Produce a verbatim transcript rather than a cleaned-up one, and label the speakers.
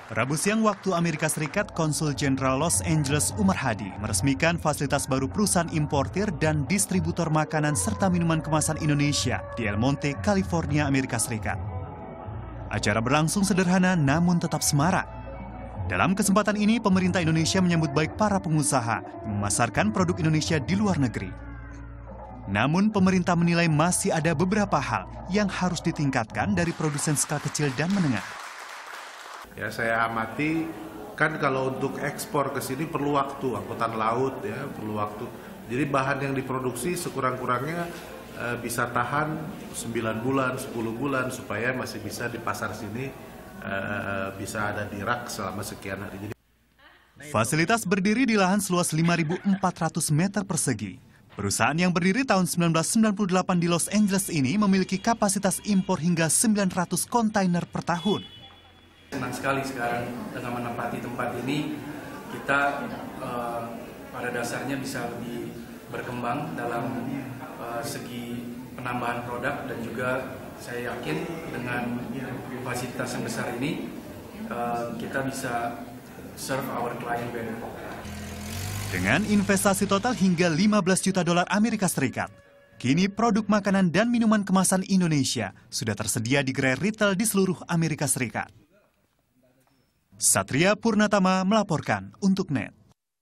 Speaker 1: Rabu siang waktu Amerika Serikat, Konsul Jenderal Los Angeles Umar Hadi meresmikan fasilitas baru perusahaan importir dan distributor makanan serta minuman kemasan Indonesia di El Monte, California, Amerika Serikat. Acara berlangsung sederhana namun tetap semarak. Dalam kesempatan ini, pemerintah Indonesia menyambut baik para pengusaha yang memasarkan produk Indonesia di luar negeri. Namun, pemerintah menilai masih ada beberapa hal yang harus ditingkatkan dari produsen skala kecil dan menengah.
Speaker 2: Ya, saya amati kan kalau untuk ekspor ke sini perlu waktu, angkutan laut ya perlu waktu. Jadi bahan yang diproduksi sekurang-kurangnya e, bisa tahan sembilan bulan, sepuluh bulan supaya masih bisa di pasar sini e, bisa ada di rak selama sekian hari. Jadi,
Speaker 1: fasilitas berdiri di lahan seluas lima ribu empat ratus meter persegi. Perusahaan yang berdiri tahun seribu sembilan ratus sembilan puluh delapan di Los Angeles ini memiliki kapasitas impor hingga sembilan ratus kontainer per tahun.
Speaker 3: Senang sekali sekarang dengan menempati tempat ini, kita uh, pada dasarnya bisa lebih berkembang dalam uh, segi penambahan produk, dan juga saya yakin dengan fasilitas yang besar ini uh, kita bisa serve our client better.
Speaker 1: Dengan investasi total hingga lima belas juta dolar Amerika Serikat, kini produk makanan dan minuman kemasan Indonesia sudah tersedia di gerai retail di seluruh Amerika Serikat. Satria Purnatama melaporkan untuk N E T.